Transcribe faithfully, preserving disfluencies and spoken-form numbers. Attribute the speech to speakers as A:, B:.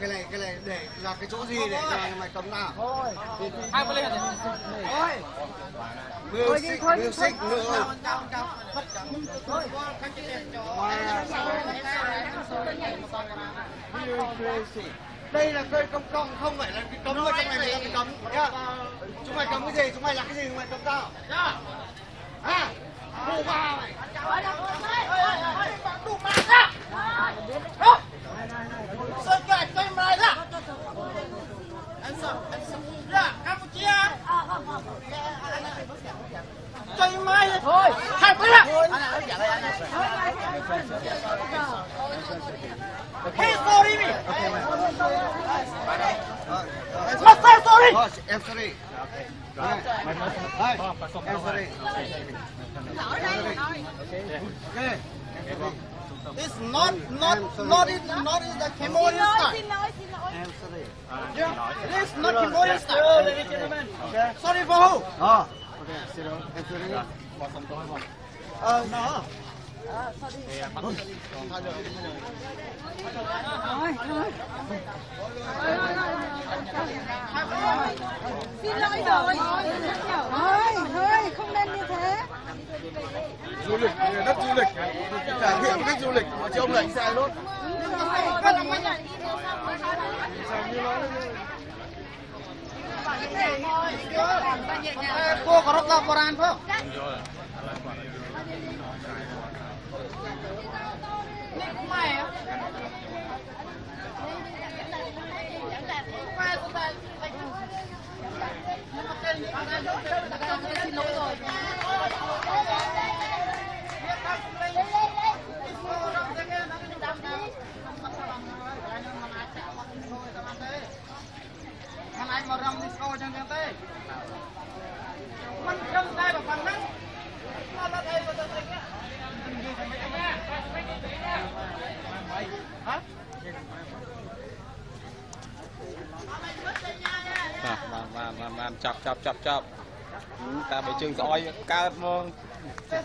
A: cái này cái này để là cái chỗ gì để mày cấm nào?
B: Thôi.
C: Hai bên lên.
B: Thôi.
A: Music, music nữa. Đây là cây công cộng, không phải là cái cấm ở trong này mình là cấm nhá. Chúng mày cấm cái gì? Chúng mày làm cái gì? Chúng mày cấm tao? Hả? Bù vào mày. Đủ mạng ra. Đó. Sơn gạch cây mày ra. Anh sợ, anh sợ. Dạ, Campuchia. Cây mai thôi. Hai bữa ra. Hey, sorry me. Must say sorry. Em sorry. Đây, em sorry. Okay. It's not not not in not in the Cambodian style.
B: Em sorry.
A: Yeah, it is not Cambodian style. Ladies and gentlemen. Sorry for who?
B: Oh. Okay, sit down. Em sorry.
A: Ờ, nó.
D: Xin lỗi rồi. Thôi, thôi, không nên như thế.
B: Du lịch, đất du lịch, trải nghiệm khách du lịch, chứ ông lại sai luôn.
A: Cô có rốt lọc Koran không? Mày á? Xin lỗi rồi. Thằng anh mà rong disco chẳng chẳng thế. Mình không đây mà phần nắng. Nó là đây mà tôi thấy á. Hả?
C: Mà mà mà mà chọc chọc chọc chọc. Ta bị chừng sỏi cao mông.